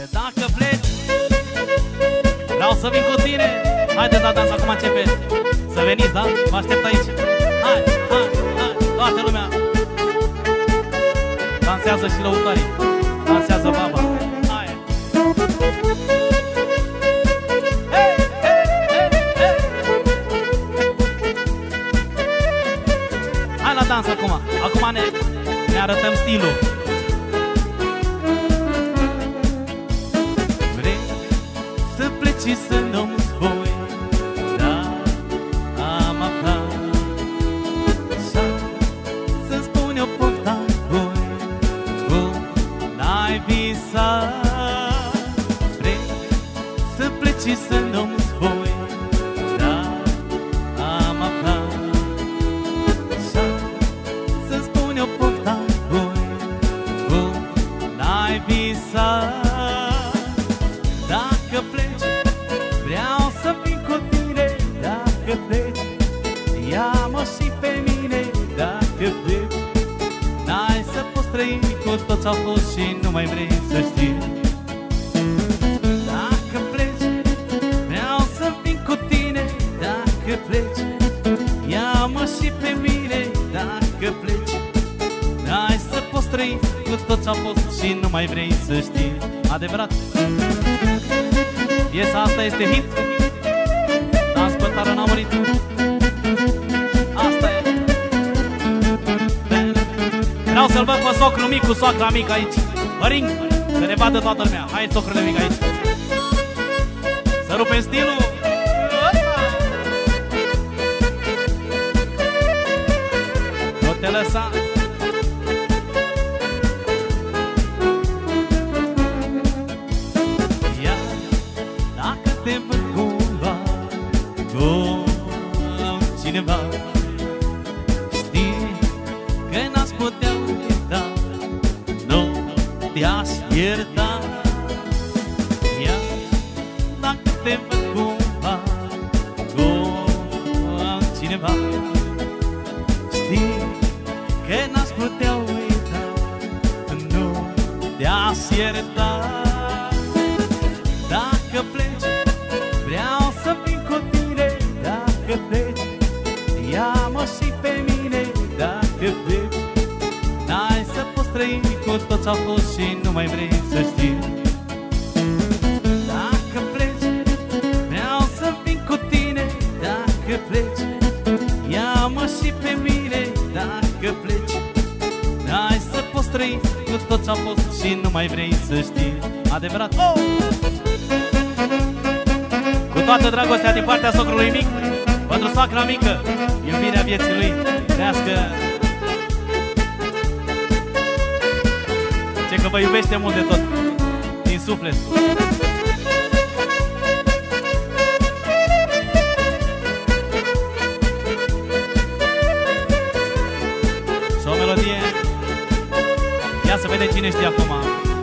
Dacă pleci, vreau să vin cu tine. Haideți la dans, acum începe. Să veniți, da? Vă aștept aici. Hai, hai, hai, toată lumea. Dansează și lăutarii. Dansează baba. Hai. Hey, hey, hey, hey. Hai la dans acum. Acum ne arătăm stilul. Vrei să pleci și să nu-mi spui, da, am aflat. Să-mi spun eu portacoi cum n-ai visat. Vrei să pleci și să nu-mi spui, da, am aflat. Să-mi spun eu portacoi cum n-ai visat. Dacă pleci, vreau să vin cu tine. Dacă pleci, ia-mă și pe mine. Dacă pleci, n-ai să poți trăi cu tot ce-au fost și nu mai vrei să știi. Dacă pleci, vreau să vin cu tine. Dacă pleci, ia-mă și pe mine. Dacă pleci, n-ai să poți trăi cu tot ce-a fost și nu mai vrei să știi. Adevărat? Piesa asta este hit. Dans pe tară n-a murit. Asta e. Vreau să-l văd pe socrul mic cu soacra mică aici. Măring, să ne vadă toată lumea. Hai, socrule mic aici. Să rupem stilul. Nu te lăsa. Te văd cumva cu cineva, știi că n-aș putea uita, nu te-aș ierta. Ia, dacă te văd cumva cu cineva, știi că n-aș putea uita, nu te-aș ierta. Dacă pleci, vreau să vin cu tine. Dacă pleci, ia-mă și pe mine. Dacă pleci, n-ai să poți trăi cu tot ce-a fost și nu mai vrei să știi. Dacă pleci, vreau să vin cu tine. Dacă pleci, ia-mă și pe mine. Dacă pleci, n-ai să poți trăi cu tot ce-a fost și nu mai vrei să știi. Adevărat? Oh! Cu toată dragostea din partea socrului mic, pentru soacra mică, iubirea vieții lui, trească. Ce că vă iubește mult de tot, din suflet. Și o melodie. Ia să vedem cine știe acum.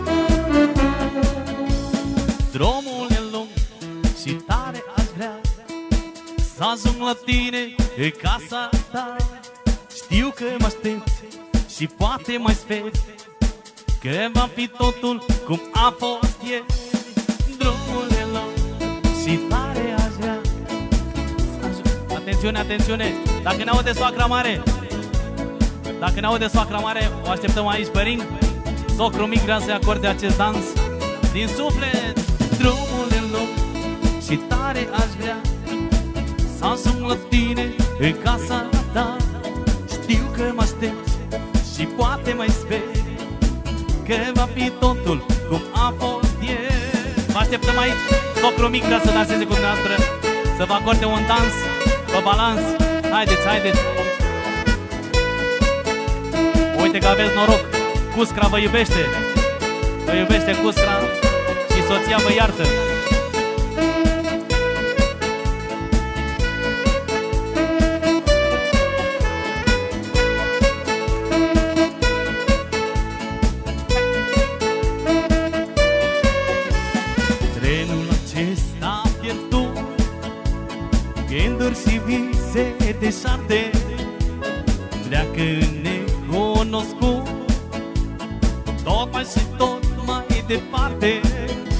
Drumul e lung și tare aș vrea să ajung la tine în casa ta. Știu că mă aștepți și poate mai speri că va fi totul cum a fost ieri. Drumul e lung și tare aș vrea să ajung. Atențiune, atențiune! Dacă ne aude soacra mare, dacă ne aude soacra mare, o așteptăm aici pe ring. Socru mic vrea să-i acorde acest dans din suflet. Drumul e lung și tare aș vrea să ajung la tine în casa ta. Știu că mă aștepți și poate mai speri că va fi totul cum a fost ieri. Vă așteptăm aici. Socru mic vrea să danseze cu dumneavoastră, să vă acorde un dans pe balans. Haideți, haideți. Uite că aveți noroc. Cuscra vă iubește. Vă iubește Cuscra și soția vă iartă. Trenul acesta pierdut, gânduri și vise deșarte, pleacă necunoscut, tot mai și tot mai departe.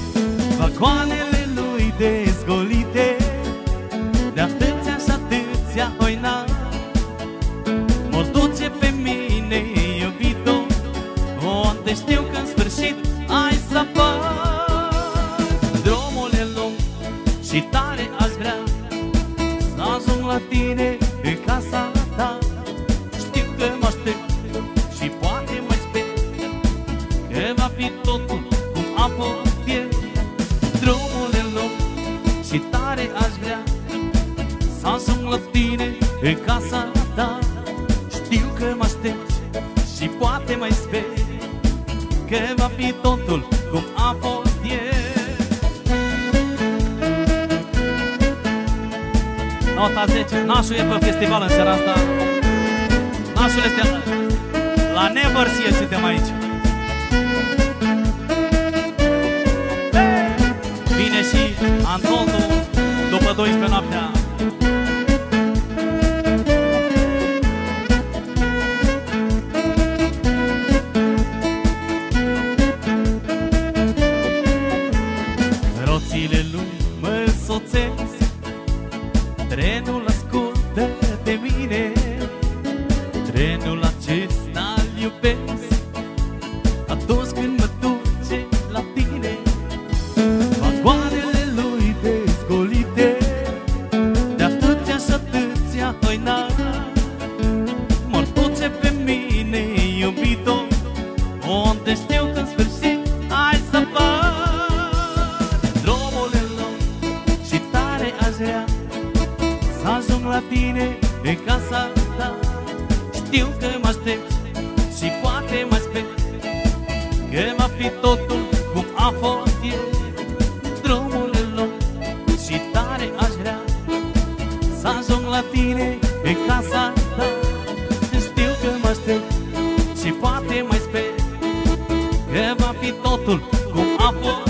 vagoanele lui dezgolite, de atâția și atâția oina, mă duce pe mine, iubito, unde știu că în sfârșit ai să apar. Drumul e lung și tare aș vrea să ajung la tine în casa ta. Știu că mă aștept și poate mă sper că va fi totul cum a fost ieri. Drumul e lung și tare aș vrea să ajung la tine în casa ta. Știu că mă aștept și poate mai sper că va fi totul cum a fost ieri. Nota 10. Nașul e pe festival în seara asta. Nașul este la Nevărsie, suntem aici. Vine și Antoldu după 12 noaptea. Roțile lui mă soțesc, trenul ascultă de mine, trenul acesta-l iubesc atunci când mă duce la tine. Vagoanele lui dezgolite, de atâția și atâția oina, mă duce pe mine, iubito, unde știu că în sfârșit ai să apar. Drumul e lung și tare aș vrea să ajung la tine în casa ta. Știu că mă aștept și poate mă sper că va fi totul cum a fost ieri. Drumul e lung și tare aș vrea să ajung la tine în casa ta. Știu că mă aștept și poate mai sper că va fi totul cum a fost